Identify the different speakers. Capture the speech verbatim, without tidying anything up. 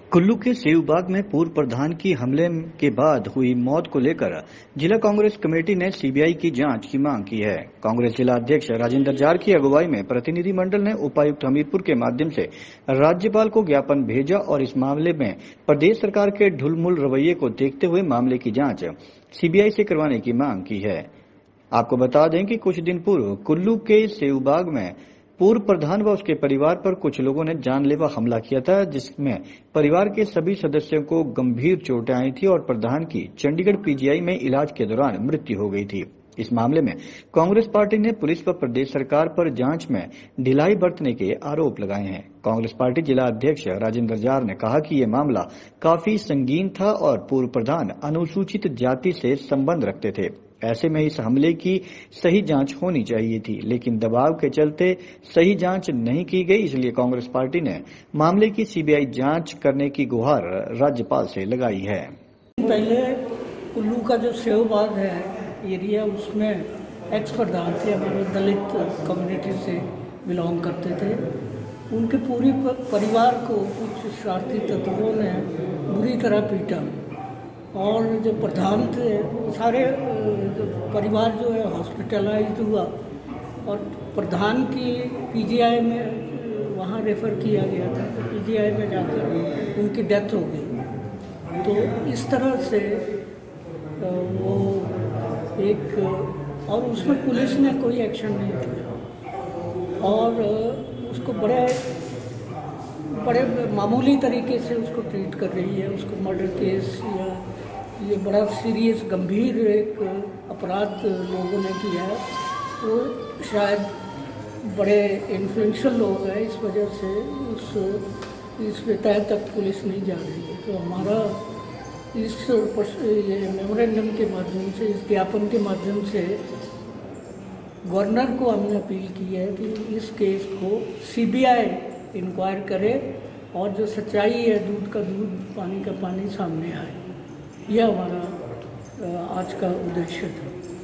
Speaker 1: कुल्लू के सेवबाग में पूर्व प्रधान की हमले के बाद हुई मौत को लेकर जिला कांग्रेस कमेटी ने सीबीआई की जांच की मांग की है। कांग्रेस जिला अध्यक्ष राजेंद्र जार की अगुवाई में प्रतिनिधिमंडल ने उपायुक्त हमीरपुर के माध्यम से राज्यपाल को ज्ञापन भेजा और इस मामले में प्रदेश सरकार के ढुलमुल रवैये को देखते हुए मामले की जांच सीबीआई से करवाने की मांग की है। आपको बता दें कि कुछ दिन पूर्व कुल्लू के सेवबाग में पूर्व प्रधान व उसके परिवार पर कुछ लोगों ने जानलेवा हमला किया था, जिसमें परिवार के सभी सदस्यों को गंभीर चोटें आई थी और प्रधान की चंडीगढ़ पीजीआई में इलाज के दौरान मृत्यु हो गई थी। इस मामले में कांग्रेस पार्टी ने पुलिस व प्रदेश सरकार पर जांच में ढिलाई बरतने के आरोप लगाए हैं। कांग्रेस पार्टी जिला अध्यक्ष राजेंद्र जार ने कहा कि ये मामला काफी संगीन था और पूर्व प्रधान अनुसूचित जाति से संबंध रखते थे। ऐसे में इस हमले की सही जांच होनी चाहिए थी, लेकिन दबाव के चलते सही जांच नहीं की गई। इसलिए कांग्रेस पार्टी ने मामले की सीबीआई जांच करने की गुहार राज्यपाल से लगाई है।
Speaker 2: पहले कुल्लू का जो सेवबाग है एरिया, उसमें एक्स प्रधान थे, हमारे दलित कम्युनिटी से बिलोंग करते थे। उनके पूरी परिवार को कुछ शरारती तत्वों ने बुरी तरह पीटा और जो प्रधान थे सारे जो परिवार जो है हॉस्पिटलाइज्ड हुआ और प्रधान की पीजीआई में वहाँ रेफ़र किया गया था। तो पीजीआई में जाकर उनकी डेथ हो गई। तो इस तरह से वो एक और उसमें पुलिस ने कोई एक्शन नहीं लिया और उसको बड़े बड़े मामूली तरीके से उसको ट्रीट कर रही है। उसको मर्डर केस या ये बड़ा सीरियस गंभीर एक अपराध लोगों ने किया है। तो शायद बड़े इन्फ्लुएंशियल लोग हैं, इस वजह से उस इस तय तक पुलिस नहीं जा रही है। तो हमारा इस ये मेमोरेंडम के माध्यम से, इस ज्ञापन के माध्यम से गवर्नर को हमने अपील की है कि इस केस को सीबीआई इंक्वायर करे और जो सच्चाई है, दूध का दूध पानी का पानी सामने आए। यह हमारा आज का उद्देश्य था।